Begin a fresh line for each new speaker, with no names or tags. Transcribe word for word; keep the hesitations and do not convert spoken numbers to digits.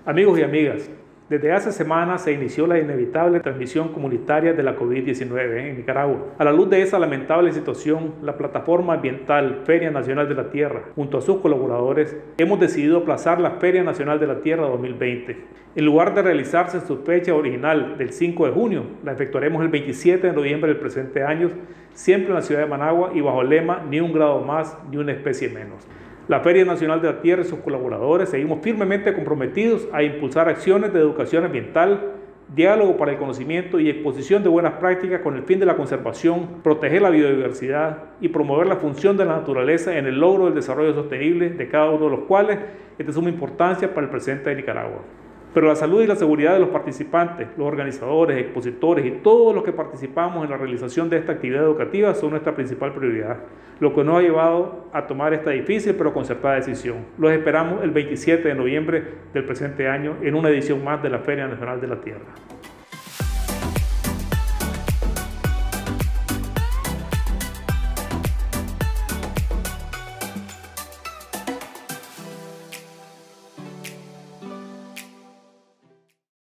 Amigos y amigas, desde hace semanas se inició la inevitable transmisión comunitaria de la COVID diecinueve en Nicaragua. A la luz de esa lamentable situación, la plataforma ambiental Feria Nacional de la Tierra, junto a sus colaboradores, hemos decidido aplazar la Feria Nacional de la Tierra dos mil veinte. En lugar de realizarse en su fecha original del cinco de junio, la efectuaremos el veintisiete de noviembre del presente año, siempre en la ciudad de Managua y bajo el lema "Ni un grado más, ni una especie menos". La Feria Nacional de la Tierra y sus colaboradores seguimos firmemente comprometidos a impulsar acciones de educación ambiental, diálogo para el conocimiento y exposición de buenas prácticas con el fin de la conservación, proteger la biodiversidad y promover la función de la naturaleza en el logro del desarrollo sostenible de cada uno de los cuales es de suma importancia para el presente de Nicaragua. Pero la salud y la seguridad de los participantes, los organizadores, expositores y todos los que participamos en la realización de esta actividad educativa son nuestra principal prioridad, lo que nos ha llevado a tomar esta difícil pero concertada decisión. Los esperamos el veintisiete de noviembre del presente año en una edición más de la Feria Nacional de la Tierra.